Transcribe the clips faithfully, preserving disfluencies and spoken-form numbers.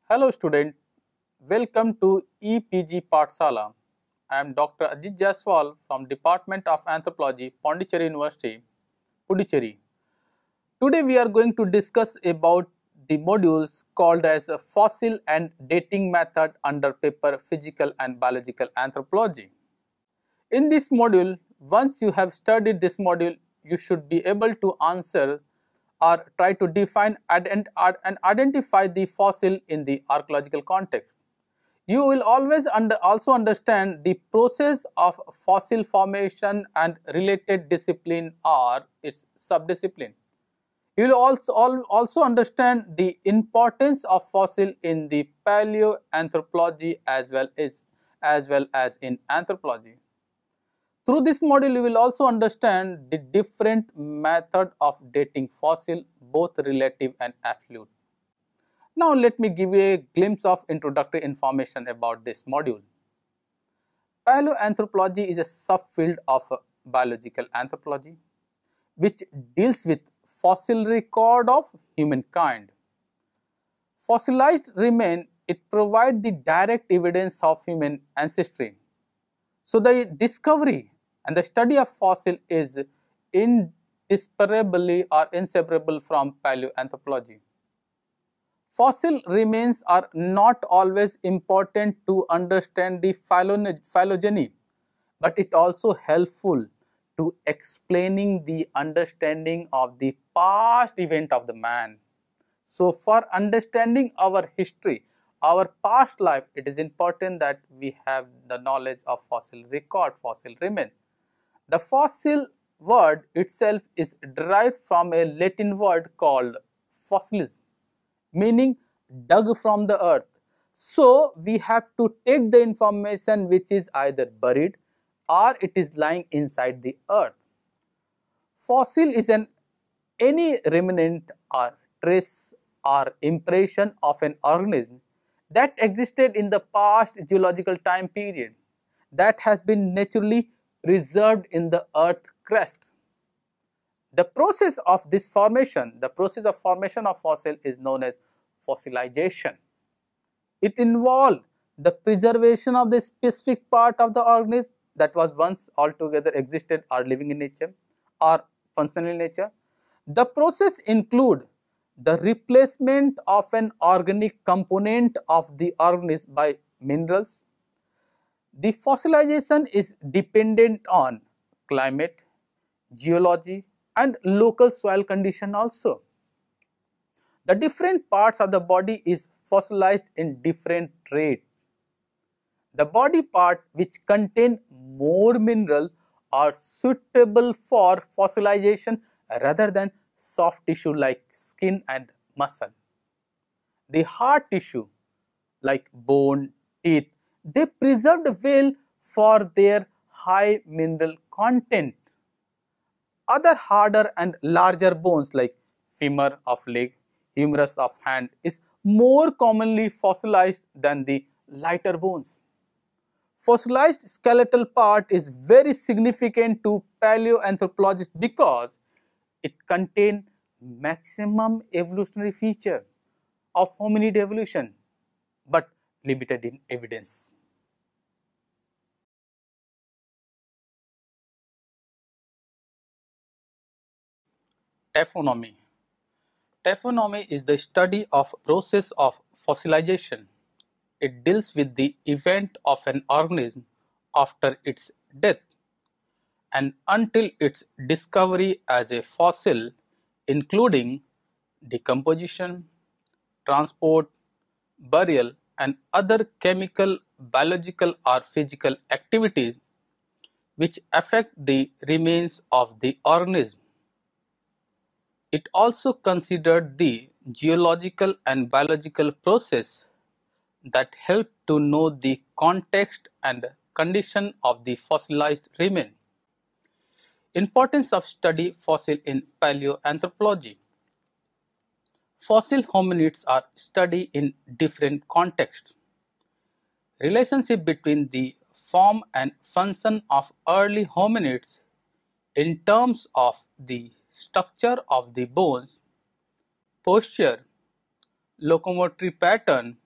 Hello student, welcome to E P G Pathshala. I am Doctor Ajit Jaiswal from Department of Anthropology, Pondicherry University, Puducherry. Today we are going to discuss about the modules called as a fossil and dating method under paper Physical and Biological Anthropology. In this module, once you have studied this module, you should be able to answer or try to define and identify the fossil in the archaeological context. You will always under also understand the process of fossil formation and related discipline or its subdiscipline. You will also, also understand the importance of fossil in the paleoanthropology as well as, as well as in anthropology. Through this module, you will also understand the different method of dating fossil, both relative and absolute. Now, let me give you a glimpse of introductory information about this module. Paleoanthropology is a subfield of biological anthropology, which deals with fossil record of humankind. Fossilized remains, it provides the direct evidence of human ancestry. So, the discovery and the study of fossil is indisparably or inseparable from paleoanthropology. Fossil remains are not always important to understand the phylogeny, but it also helpful to explaining the understanding of the past event of the man. So, for understanding our history, our past life, it is important that we have the knowledge of fossil record, fossil remains. The fossil word itself is derived from a Latin word called fossilis, meaning dug from the earth. So, we have to take the information which is either buried or it is lying inside the earth. Fossil is an any remnant or trace or impression of an organism that existed in the past geological time period that has been naturally preserved in the earth crust. The process of this formation, the process of formation of fossil is known as fossilization. It involves the preservation of the specific part of the organism that was once altogether existed or living in nature or functional in nature. The process includes the replacement of an organic component of the organism by minerals. The fossilization is dependent on climate, geology and local soil condition also. The different parts of the body is fossilized in different rate. The body part which contain more mineral are suitable for fossilization rather than soft tissue like skin and muscle. The hard tissue like bone, teeth, they preserved well for their high mineral content. Other harder and larger bones like femur of leg, humerus of hand is more commonly fossilized than the lighter bones. Fossilized skeletal part is very significant to paleoanthropologists because it contains maximum evolutionary feature of hominid evolution, but limited in evidence. Taphonomy. Taphonomy is the study of process of fossilization. It deals with the event of an organism after its death and until its discovery as a fossil, including decomposition, transport, burial and other chemical, biological or physical activities which affect the remains of the organism. It also considered the geological and biological process that help to know the context and condition of the fossilized remains. Importance of study fossil in paleoanthropology. Fossil hominids are studied in different contexts. Relationship between the form and function of early hominids in terms of the structure of the bones, posture, locomotory pattern,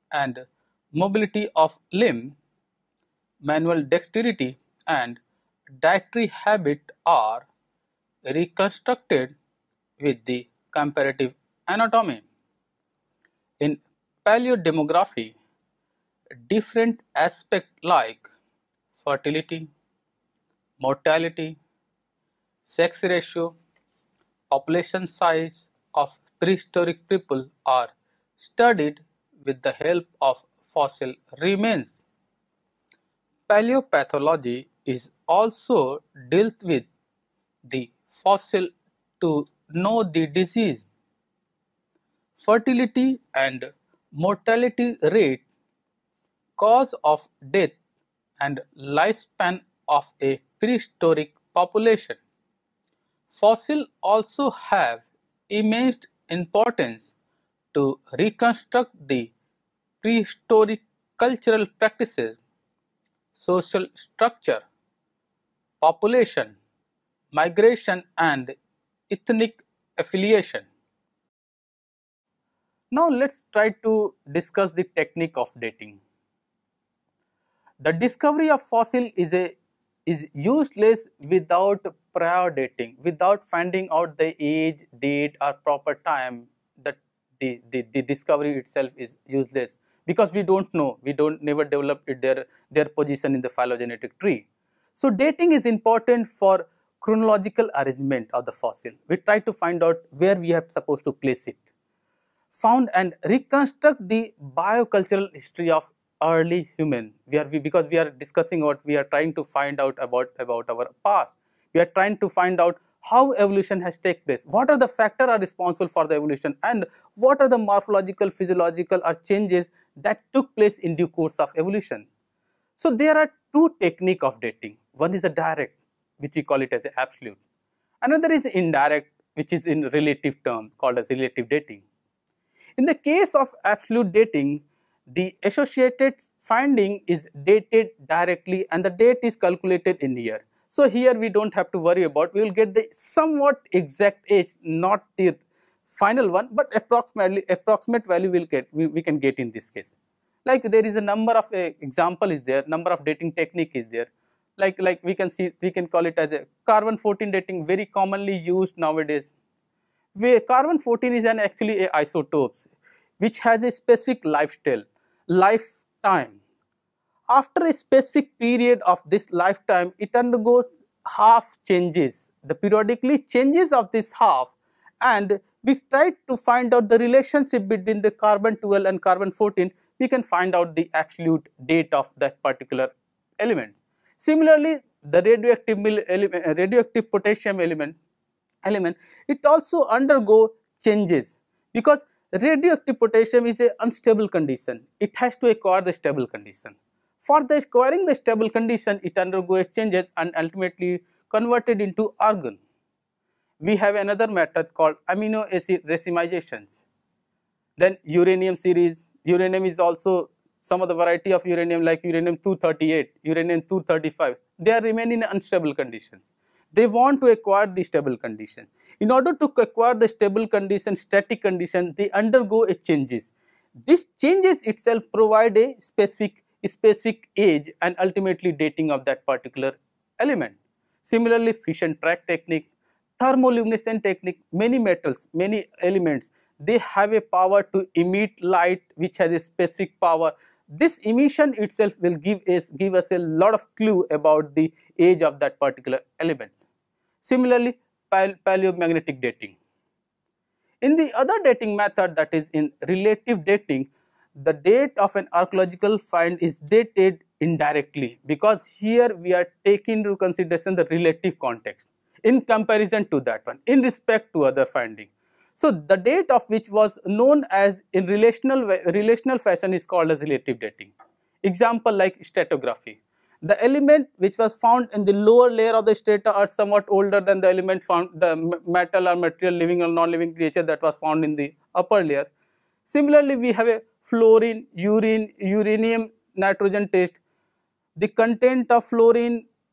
and mobility of limb, manual dexterity and dietary habit are reconstructed with the comparative anatomy. In paleodemography, different aspects like fertility, mortality, sex ratio, population size of prehistoric people are studied with the help of fossil remains. Paleopathology is also dealt with the fossil to know the disease, fertility and mortality rate, cause of death and lifespan of a prehistoric population. Fossils also have immense importance to reconstruct the prehistoric cultural practices, social structure, population, migration and ethnic affiliation. Now let's try to discuss the technique of dating. The discovery of fossil is a is useless without prior dating, without finding out the age, date or proper time. That the, the, the discovery itself is useless, because we don't know, we don't never develop it, their, their position in the phylogenetic tree. So dating is important for chronological arrangement of the fossil. We try to find out where we are supposed to place it. Found and reconstruct the biocultural history of early human. We are we, because we are discussing what we are trying to find out about about our past. We are trying to find out how evolution has taken place, what are the factors are responsible for the evolution, and what are the morphological, physiological or changes that took place in due course of evolution. So there are two techniques of dating. One is a direct, which we call it as a absolute. Another is indirect, which is in relative term called as relative dating. In the case of absolute dating, the associated finding is dated directly and the date is calculated in year. So here we don't have to worry about, we will get the somewhat exact age, not the final one, but approximately approximate value will get we, we can get in this case. Like there is a number of uh, example is there, number of dating technique is there. Like like we can see, we can call it as a carbon fourteen dating, very commonly used nowadays. Where carbon fourteen is an actually a isotope which has a specific lifestyle, lifetime. After a specific period of this lifetime, it undergoes half changes, the periodically changes of this half, and we try to find out the relationship between the carbon twelve and carbon fourteen. We can find out the absolute date of that particular element. Similarly, the radioactive radioactive potassium element element it also undergo changes, because radioactive potassium is an unstable condition, it has to acquire the stable condition. For the acquiring the stable condition, it undergoes changes and ultimately converted into argon. We have another method called amino acid racemizations. Then uranium series, uranium is also some of the variety of uranium like uranium two thirty-eight, uranium two thirty-five, they are remaining in unstable conditions. They want to acquire the stable condition. In order to acquire the stable condition, static condition, they undergo a changes. This changes itself provide a specific, specific age and ultimately dating of that particular element. Similarly, fission track technique, thermoluminescent technique, many metals, many elements, they have a power to emit light which has a specific power. This emission itself will give us, give us a lot of clue about the age of that particular element. Similarly, paleomagnetic dating. In the other dating method, that is in relative dating, the date of an archaeological find is dated indirectly, because here we are taking into consideration the relative context in comparison to that one, in respect to other finding. So the date of which was known as in relational relational fashion is called as relative dating. Example like stratigraphy. The element which was found in the lower layer of the strata are somewhat older than the element found, the metal or material, living or non-living creature that was found in the upper layer. Similarly, we have a fluorine, urine, uranium, nitrogen test. The content of fluorine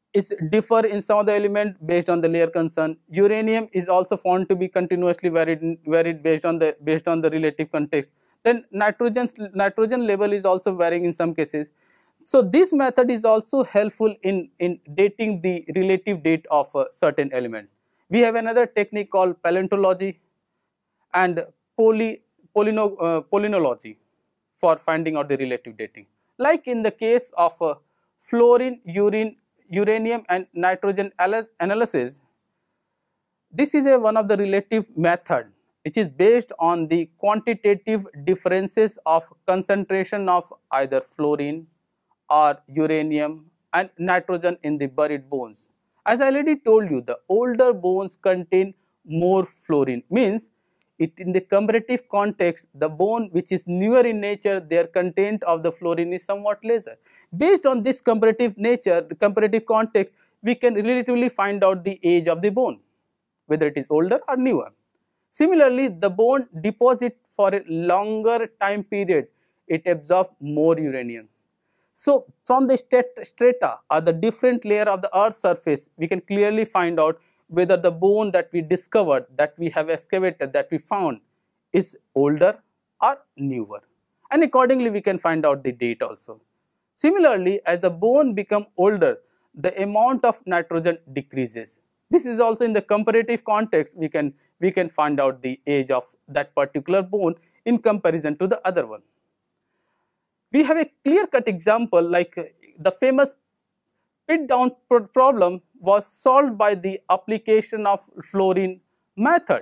is differ in some of the element based on the layer concerned. Uranium is also found to be continuously varied, varied based on the based on the relative context. Then nitrogen nitrogen level is also varying in some cases. So this method is also helpful in in dating the relative date of a certain element. We have another technique called paleontology and poly polyno, uh, polynology for finding out the relative dating. Like in the case of uh, fluorine, urine, uranium and nitrogen analysis, this is a one of the relative method which is based on the quantitative differences of concentration of either fluorine or uranium and nitrogen in the buried bones. As I already told you, the older bones contain more fluorine, means it in the comparative context, the bone which is newer in nature, their content of the fluorine is somewhat lesser. Based on this comparative nature, the comparative context, we can relatively find out the age of the bone, whether it is older or newer. Similarly, the bone deposit for a longer time period, it absorbs more uranium. So from the strata or the different layer of the earth's surface, we can clearly find out whether the bone that we discovered, that we have excavated, that we found is older or newer, and accordingly we can find out the date also. Similarly, as the bone become older, the amount of nitrogen decreases. This is also in the comparative context, we can we can find out the age of that particular bone in comparison to the other one. We have a clear-cut example, like the famous pit down problem was solved by the application of fluorine method.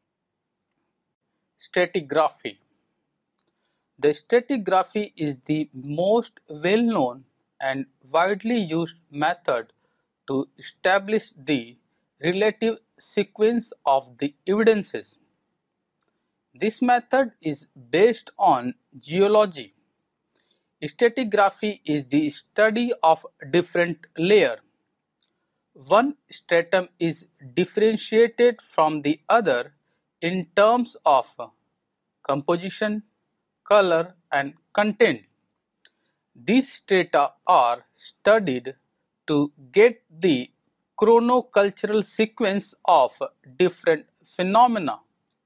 Stratigraphy. The stratigraphy is the most well-known and widely used method to establish the relative sequence of the evidences. This method is based on geology. Stratigraphy is the study of different layers. One stratum is differentiated from the other in terms of composition, color and content. These strata are studied to get the chronocultural sequence of different phenomena.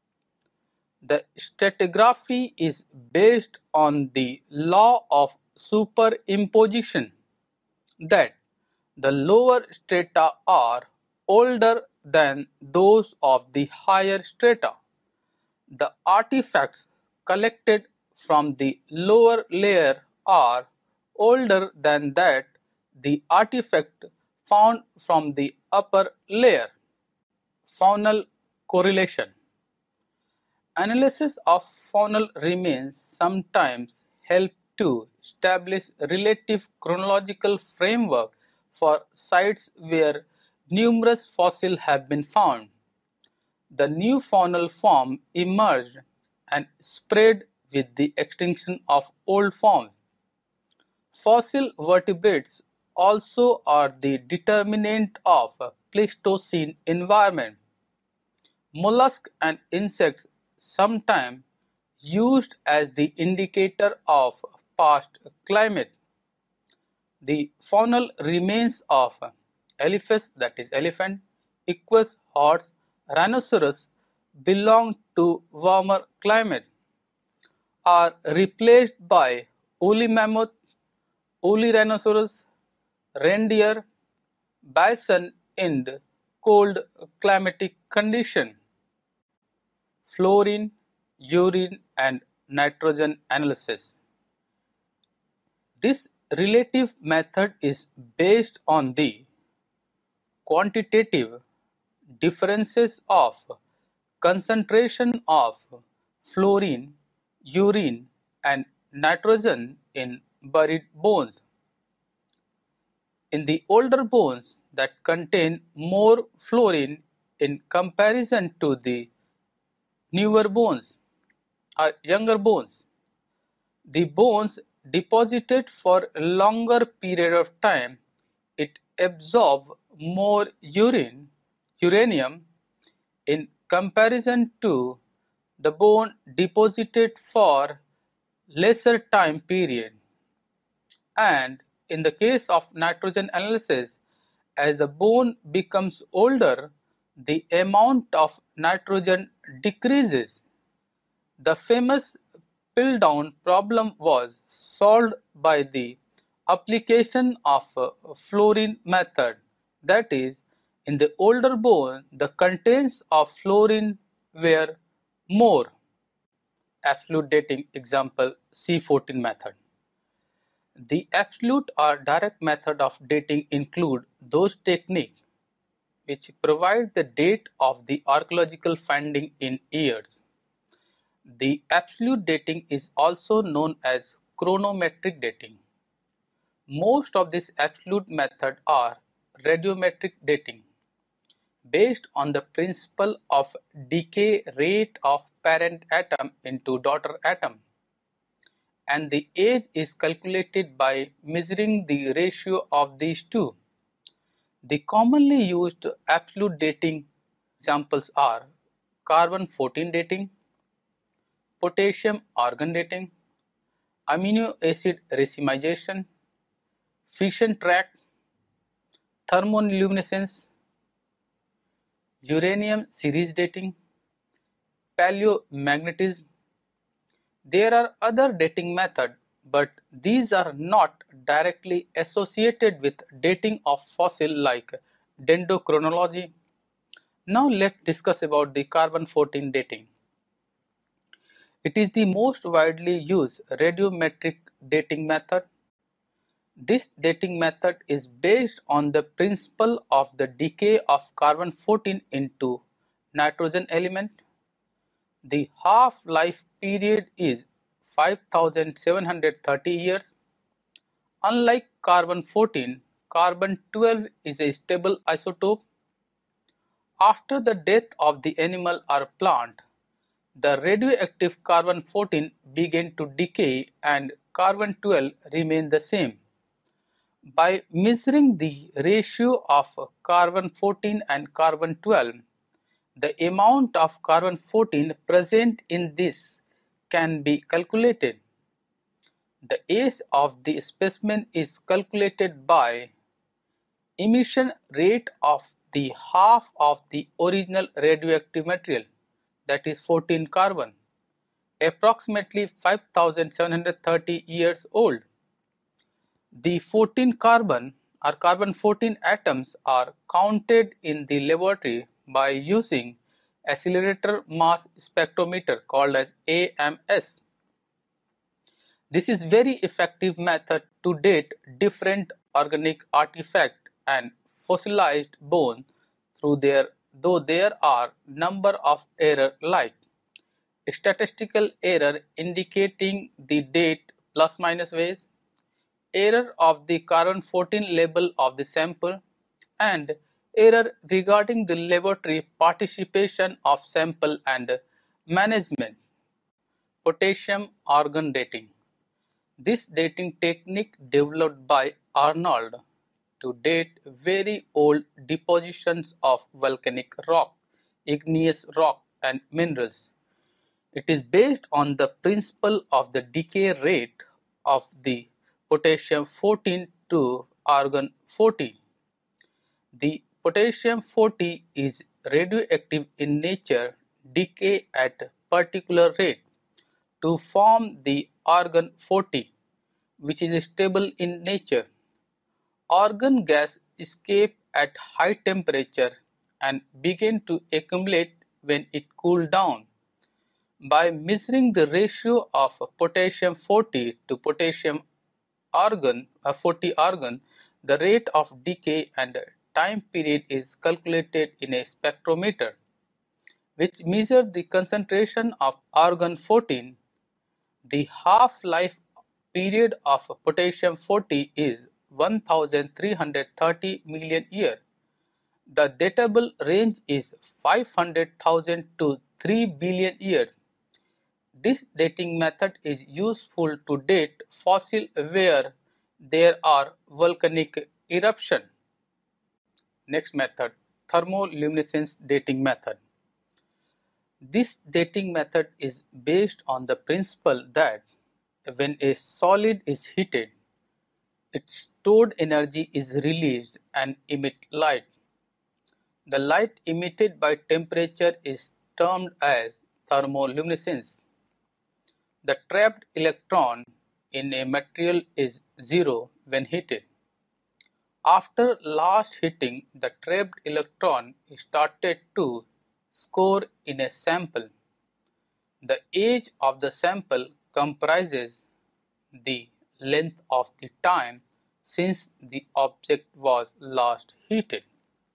The stratigraphy is based on the law of superimposition, that the lower strata are older than those of the higher strata. The artifacts collected from the lower layer are older than that the artifact found from the upper layer. Faunal correlation. Analysis of faunal remains sometimes help to establish relative chronological framework for sites where numerous fossils have been found. The new faunal form emerged and spread with the extinction of old forms. Fossil vertebrates also are the determinant of Pleistocene environment. Mollusks and insects sometimes used as the indicator of past climate. The faunal remains of Elephas, that is elephant, Equus, horse, rhinoceros belong to warmer climate, are replaced by woolly mammoth, woolly rhinoceros, reindeer, bison in cold climatic condition. Fluorine, urine and nitrogen analysis. This relative method is based on the quantitative differences of concentration of fluorine, urine and nitrogen in buried bones. In the older bones that contain more fluorine in comparison to the newer bones or younger bones, the bones deposited for a longer period of time, it absorbs more urine, uranium in comparison to the bone deposited for lesser time period. And in the case of nitrogen analysis, As the bone becomes older, the amount of nitrogen decreases. The famous Piltdown problem was solved by the application of a fluorine method. That is, in the older bone, the contents of fluorine were more. Absolute dating example C fourteen method. The absolute or direct method of dating include those techniques which provide the date of the archaeological finding in years. The absolute dating is also known as chronometric dating. Most of these absolute methods are radiometric dating, based on the principle of decay rate of parent atom into daughter atom, and the age is calculated by measuring the ratio of these two. The commonly used absolute dating examples are carbon fourteen dating, potassium argon dating, amino acid racemization, fission track, thermoluminescence, uranium series dating, paleomagnetism. There are other dating methods, but these are not directly associated with dating of fossil like dendrochronology. Now let's discuss about the carbon fourteen dating. It is the most widely used radiometric dating method. This dating method is based on the principle of the decay of carbon fourteen into nitrogen element. The half-life period is five thousand seven hundred thirty years. Unlike carbon fourteen, carbon twelve is a stable isotope. After the death of the animal or plant, the radioactive carbon fourteen began to decay and carbon twelve remained the same. By measuring the ratio of carbon fourteen and carbon twelve, the amount of carbon fourteen present in this can be calculated. The age of the specimen is calculated by emission rate of the half of the original radioactive material, that is fourteen carbon, approximately five thousand seven hundred thirty years old. The fourteen carbon or carbon fourteen atoms are counted in the laboratory by using accelerator mass spectrometer called as A M S. This is very effective method to date different organic artifact and fossilized bone through their though there are number of error like statistical error indicating the date plus minus ways, error of the carbon fourteen label of the sample, and error regarding the laboratory participation of sample and management. Potassium argon dating. This dating technique developed by Arnold to date very old depositions of volcanic rock, igneous rock and minerals. It is based on the principle of the decay rate of the potassium fourteen to argon forty. The potassium forty is radioactive in nature, decay at particular rate to form the argon forty, which is stable in nature. Argon gas escape at high temperature and begin to accumulate when it cool down. By measuring the ratio of potassium forty to potassium argon, uh, forty argon, the rate of decay and time period is calculated in a spectrometer, which measures the concentration of argon fourteen. The half-life period of potassium forty is one thousand three hundred thirty million years. The datable range is five hundred thousand to three billion years. This dating method is useful to date fossil where there are volcanic eruption. Next method, thermoluminescence dating method. This dating method is based on the principle that when a solid is heated, its stored energy is released and emit light. The light emitted by temperature is termed as thermoluminescence. The trapped electron in a material is zero when heated. After last heating, the trapped electron started to score in a sample. The age of the sample comprises the length of the time since the object was last heated.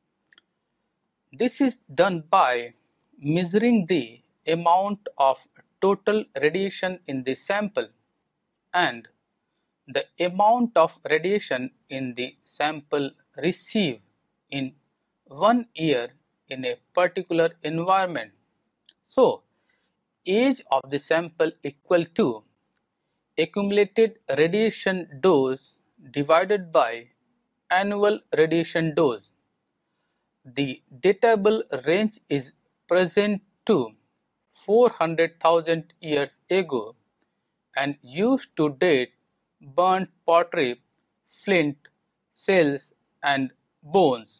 This is done by measuring the amount of total radiation in the sample and the amount of radiation in the sample received in one year in a particular environment. So, age of the sample equal to accumulated radiation dose divided by annual radiation dose. The datable range is present to four hundred thousand years ago and used to date burnt pottery, flint, shells and bones.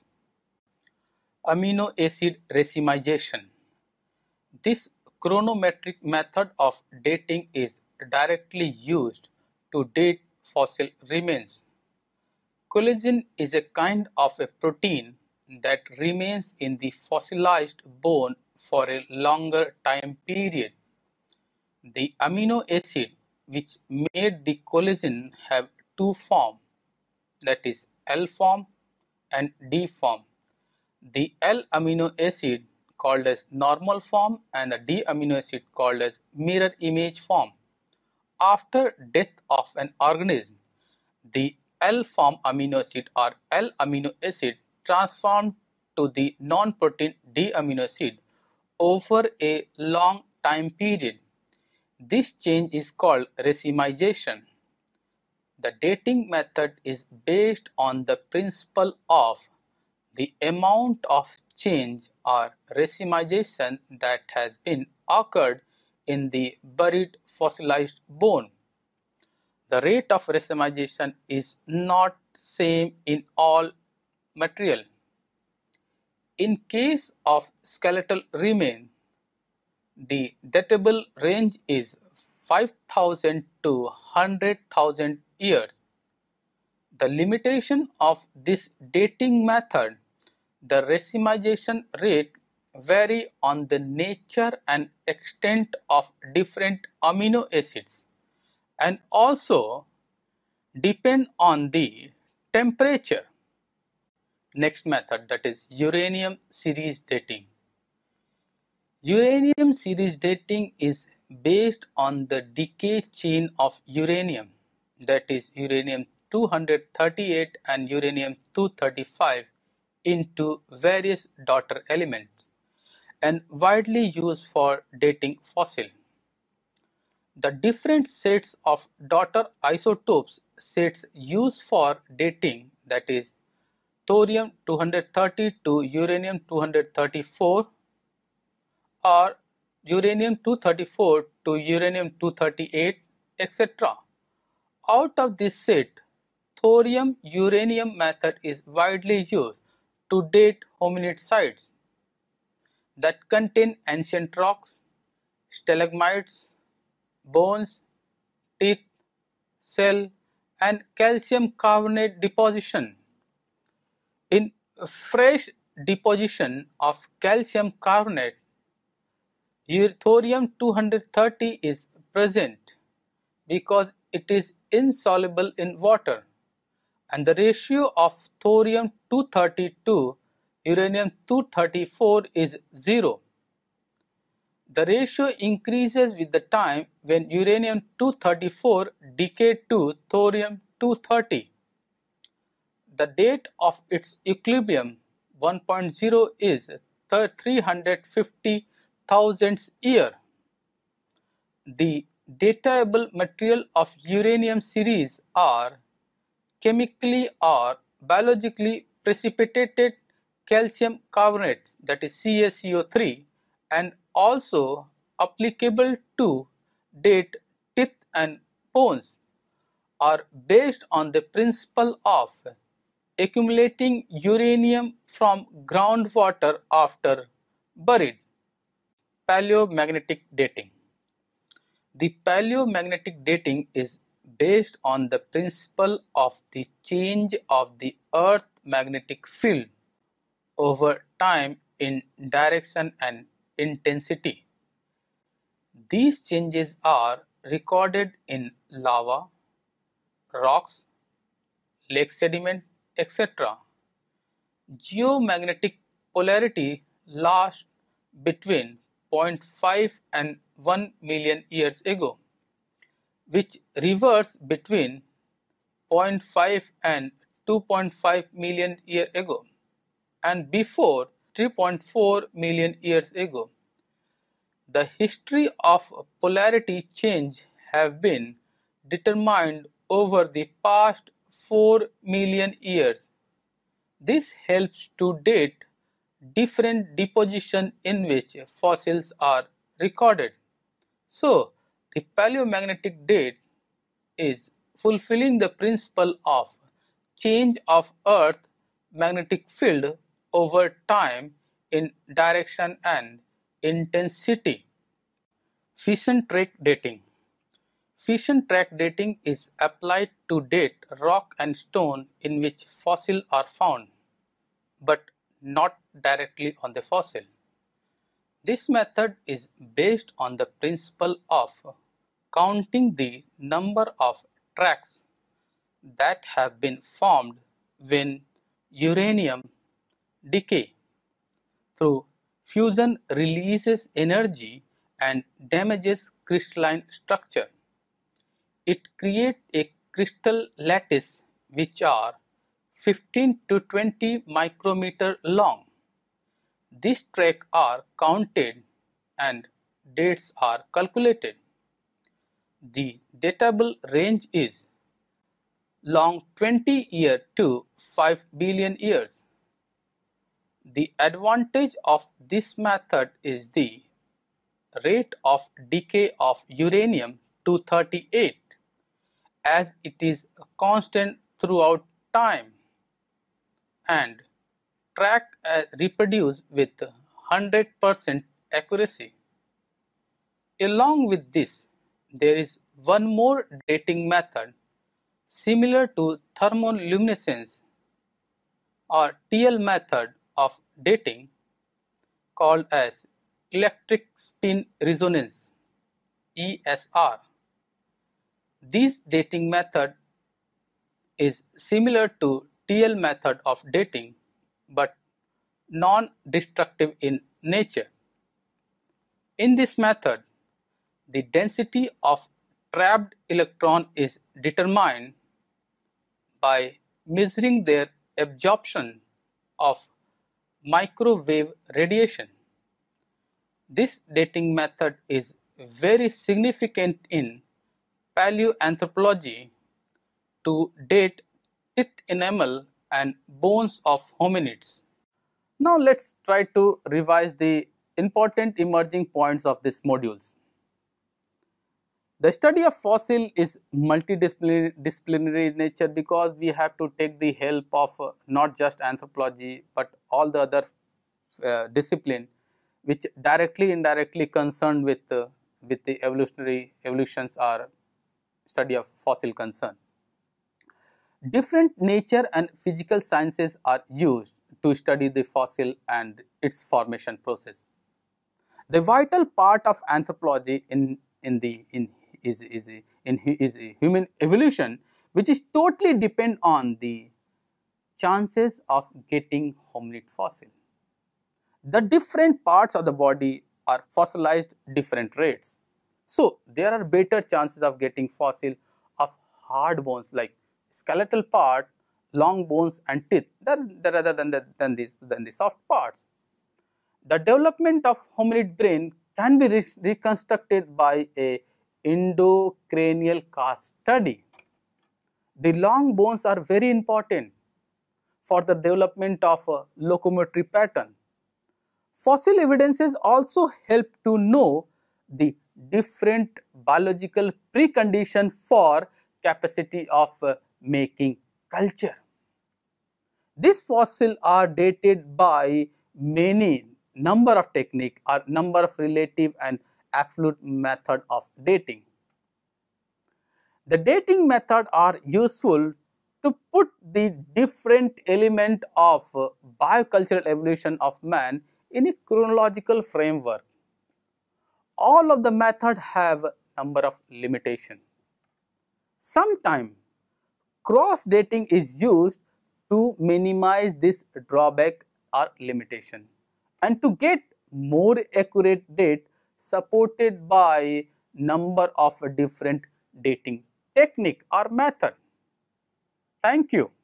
Amino acid racemization. This chronometric method of dating is directly used to date fossil remains. Collagen is a kind of a protein that remains in the fossilized bone for a longer time period. The amino acid which made the collagen have two forms, that is L form and D form. The L amino acid called as normal form and the D amino acid called as mirror image form. After death of an organism, the L form amino acid or L amino acid transformed to the non-protein D amino acid over a long time period. This change is called racemization. The dating method is based on the principle of the amount of change or racemization that has been occurred in the buried fossilized bone. The rate of racemization is not same in all material. In case of skeletal remain, the datable range is five thousand to one hundred thousand years. The limitation of this dating method, the racemization rate vary on the nature and extent of different amino acids and also depend on the temperature. Next method, that is uranium series dating. Uranium series dating is based on the decay chain of uranium, that is uranium two thirty-eight and uranium two thirty-five into various daughter elements and widely used for dating fossil. The different sets of daughter isotopes sets used for dating, that is thorium two thirty to uranium two thirty-four or uranium two thirty-four to uranium two thirty-eight, et cetera. Out of this set, thorium-uranium method is widely used to date hominid sites that contain ancient rocks, stalagmites, bones, teeth, shell and calcium carbonate deposition. In fresh deposition of calcium carbonate, thorium two thirty is present because it is insoluble in water and the ratio of thorium two thirty to uranium two thirty-four is zero. The ratio increases with the time when uranium two thirty-four decayed to thorium two thirty. The date of its equilibrium one point zero is three hundred fifty thousandth year. The datable material of uranium series are chemically or biologically precipitated calcium carbonate, that is C a C O three, and also applicable to date teeth and bones. are based on the principle of accumulating uranium from groundwater after buried. Paleomagnetic dating. The paleomagnetic dating is based on the principle of the change of the Earth's magnetic field over time in direction and intensity. These changes are recorded in lava, rocks, lake sediment, et cetera. Geomagnetic polarity lasts between zero point five and one million years ago, which reverts between zero point five and two point five million years ago, and before three point four million years ago. The history of polarity change have been determined over the past four million years. This helps to date different depositions in which fossils are recorded. So, the paleomagnetic date is fulfilling the principle of change of Earth magnetic field over time in direction and intensity. Fission track dating. Fission track dating is applied to date rock and stone in which fossils are found, but not directly on the fossil. This method is based on the principle of counting the number of tracks that have been formed when uranium decay through fusion releases energy and damages crystalline structure. It creates a crystal lattice which are fifteen to twenty micrometer long. These tracks are counted and dates are calculated. The datable range is long twenty years to five billion years. The advantage of this method is the rate of decay of uranium two thirty-eight, as it is constant throughout time, and track uh, reproduce with one hundred percent accuracy. Along with this, there is one more dating method similar to thermoluminescence or T L method of dating called as electric spin resonance E S R. This dating method is similar to T L method of dating but non-destructive in nature. In this method, the density of trapped electron is determined by measuring their absorption of microwave radiation. This dating method is very significant in paleoanthropology to date teeth enamel and bones of hominids. Now let's try to revise the important emerging points of these modules. The study of fossil is multidisciplinary in nature because we have to take the help of uh, not just anthropology but all the other uh, discipline which directly indirectly concerned with uh, with the evolutionary evolutions or study of fossil concern. Different nature and physical sciences are used to study the fossil and its formation process. The vital part of anthropology in in the in is is in is human evolution, which is totally depend on the chances of getting hominid fossil. The different parts of the body are fossilized different rates. So there are better chances of getting fossil of hard bones like skeletal part, long bones and teeth rather than the, than these than the soft parts. The development of hominid brain can be re reconstructed by a endocranial cast study. The long bones are very important for the development of a locomotory pattern. Fossil evidences also help to know the different biological preconditions for capacity of uh, making culture. These fossils are dated by many number of technique or number of relative and absolute method of dating. The dating method are useful to put the different element of uh, biocultural evolution of man in a chronological framework. All of the method have number of limitation. Sometimes cross dating is used to minimize this drawback or limitation and to get more accurate date supported by number of different dating technique or method. Thank you.